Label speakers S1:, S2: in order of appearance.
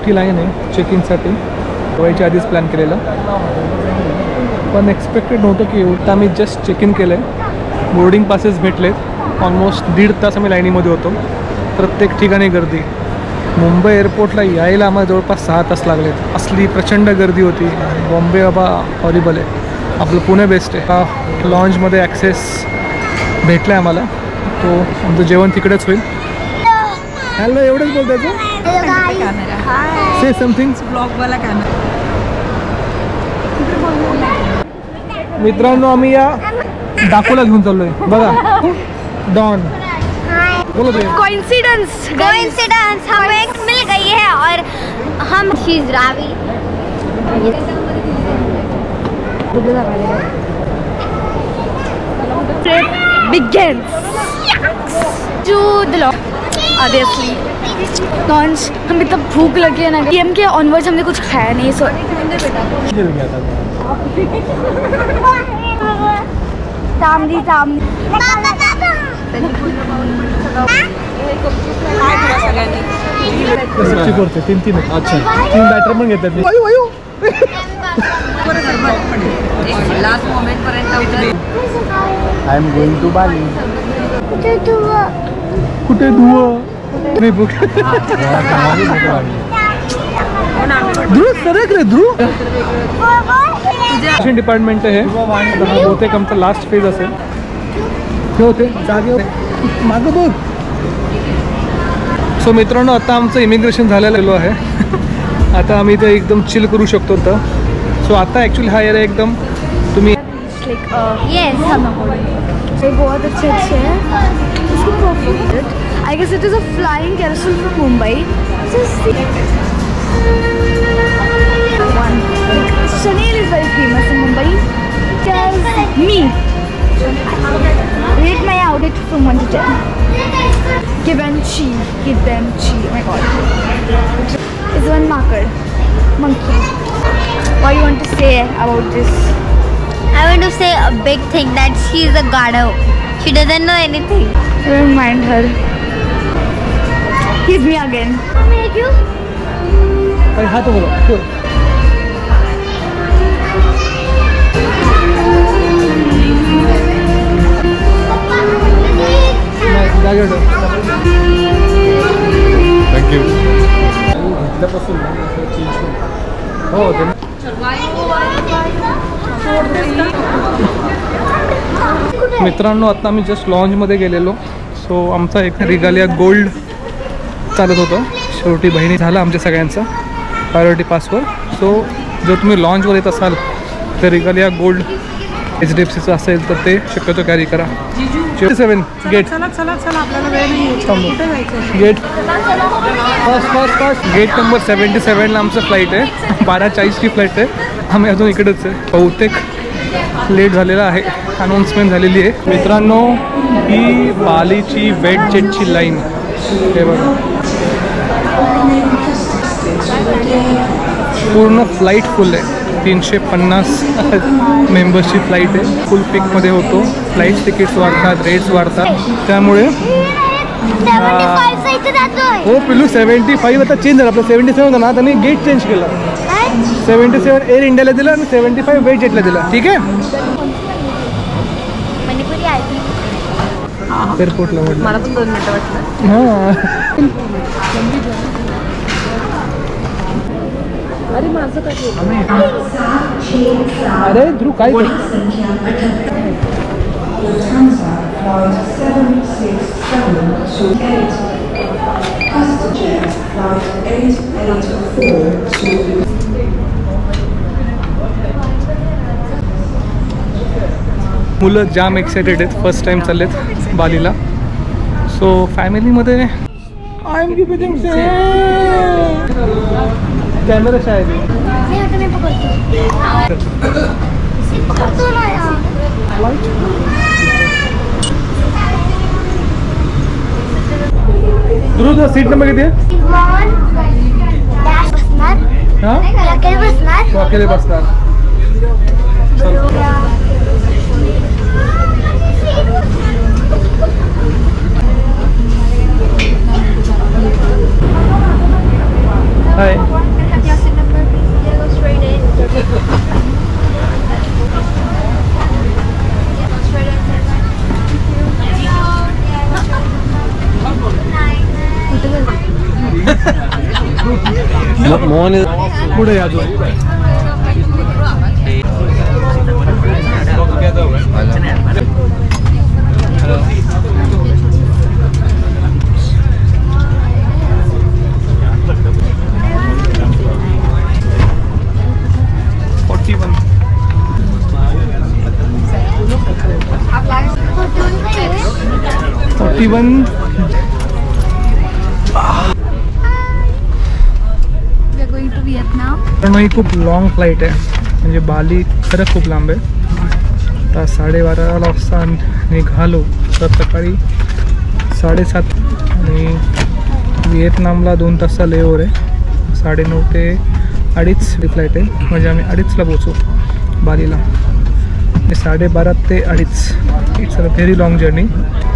S1: मोठी लाईन आहे चेक इनसाठी, व्हायच्या आधीच प्लॅन केलेलं, पण एक्सपेक्टेड नव्हतं की एवढं. आम्ही जस्ट चेक इन केलं आहे, बोर्डिंग पासेस भेटलेत, ऑलमोस्ट 1.5 तास आम्ही लाईनीमध्ये होतो, प्रत्येक ठिकाणी गर्दी. मुंबई एअरपोर्टला यायला आम्हाला जवळपास 6 तास लागलेत, असली प्रचंड गर्दी होती. बॉम्बे बाबा हॉरिबल आहे, आपलं पुणे बेस्ट आहे. हा लॉन्जमध्ये ॲक्सेस भेटला आहे आम्हाला, तो आमचं जेवण तिकडेच होईल. हॅलो, एवढंच बोलतायचं, से समथिंग
S2: ब्लॉगवाला कॅमेरा.
S1: मित्रांनो, आम्ही या डाकूला घेऊन चाललोय बघा, डॉन. बोलो
S3: कोइंसिडेंस हमें एक मिल गई है और हम चीज रावी begins to the law obviously. Lunch, हम इतना भूख लगी है ना, पीएम के ऑनवर्ड्स हमने कुछ खाया नहीं, सो तामदी
S1: करते 3 अच्छा 3 बॅटर पण घेतात.
S2: लास्ट मोमेंट पर्यंत
S1: I am going to Bali. कुठे नाही बुक ध्रुव सरक रे ध्रुव. फॅशन डिपार्टमेंट आहे, बहुतेक आमचा लास्ट फेज असेल. हे होते जागे मागं बघ. सो मित्रांनो, आता आमचं इमिग्रेशन झालेलं आहे. आता आम्ही इथे एकदम चिल करू शकतो. तर सो आता ॲक्च्युली हा एरिया एकदम तुम्ही
S3: बहुत अच्छे हैं. I guess it is a flying carousel from Mumbai. Chanel is very famous in Mumbai. Tells me. Rate my outfit from 1 to 10. Givenchy. Oh my god. Is one marker. Monkey. What do you want to say about this?
S4: I want to say a big thing, that she is a gado. She doesn't know anything.
S3: Don't mind her. He's me again.
S4: Make you?
S1: अरे हाथ बोलो क्यों? Thank you. घेतल्यापासून हो मित्रांनो, आता आम्ही just लॉन्जमध्ये गेलेलो. सो आमचा एक रिगालिया गोल्ड चालत होतं. शेवटी बहिणी झाला आमच्या सगळ्यांचा प्रायोरिटी पासवर. सो जर तुम्ही लॉन्जवर येत असाल तर रिगालिया गोल्ड HDFCचं असेल तर ते शक्यतो कॅरी करा. 7 gate gate first gate number 77ला आमचं फ्लाईट आहे. 12:40ची फ्लाईट आहे. आम्ही अजून इकडेच आहे. बहुतेक लेट झालेला आहे, अनाऊन्समेंट झालेली आहे. मित्रांनो, ही बालीची वेट जेटची लाईन हे बघा. पूर्ण फ्लाईट फुल आहे. 350 मेंबर्सची फ्लाईट आहे. फुल पिकमध्ये होतो. फ्लाईट तिकीट्स वाढतात, रेट्स वाढतात. त्यामुळे हो पिलू 75 आता चेंज झालं. आपलं 77 होतं ना, त्यांनी गेट चेंज केलं. 77 एअर इंडियाला दिलं आणि 75 वेट जेटला दिलं. ठीक आहे. एअरपोर्टला
S2: मला पण 2 मिनिटं वाटलं.
S1: हां
S2: अरे माझं काय,
S1: अरे ध्रुव काय मुलं जाम एक्सायटेड आहेत. फर्स्ट टाइम चाललेत बालीला. सो फॅमिलीमध्ये आय एम गिविंग कॅमेरा शायद ध्रुव सीट नंबर किती आहे? हां अकेले बसणार. हाय
S5: मोहन is
S1: पुढे या अजून.
S3: We are going to Vietnam.
S1: कारण ही खूप लॉंग फ्लाईट आहे, म्हणजे बाली खरंच खूप लांब आहे. आता 12:30 वाजता निघालो तर सकाळी 7:30 आणि व्हिएतनामला 2 तासचा लेओव्हर आहे. 9:30 ते 2:30 फ्लाईट आहे, म्हणजे आम्ही 2:30ला पोचू बालीला. 12:30 ते 2:30. It's a very long journey.